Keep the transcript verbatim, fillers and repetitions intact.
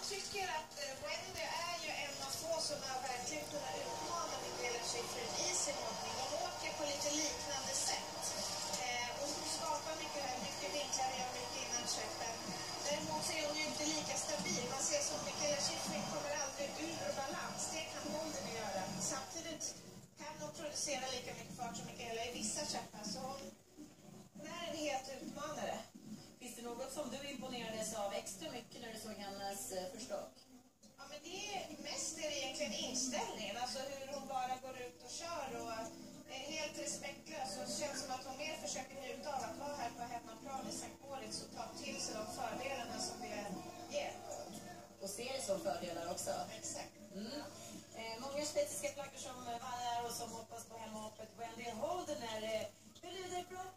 tycker att Wendy är ju en av få som har verkligen kunnat utmana Mikaela Shiffrin i sin åkning. De åker på lite liknande sätt. Eh, och skapar mycket, mycket vinklar och mycket innan köpen. Däremot så är hon ju inte lika stabil. Man ser som Mikaela Shiffrin kommer aldrig ur balans. Det kan Holden göra. Samtidigt kan hon producera lika mycket fart som Mikaela i vissa köpar. Så hon, hon är en helt utmanare. Finns det något som du imponerades av extra mycket när du såg hennes eh, förslag? Ja, men det är mest är det egentligen inställningen. Alltså hur hon bara går ut och kör och är helt respektlös. Och det känns som att hon mer försöker njuta av att vara här på hemmaplan i Sankt Moritz och ta till sig de fördelarna som det ger. Och ser det som fördelar också?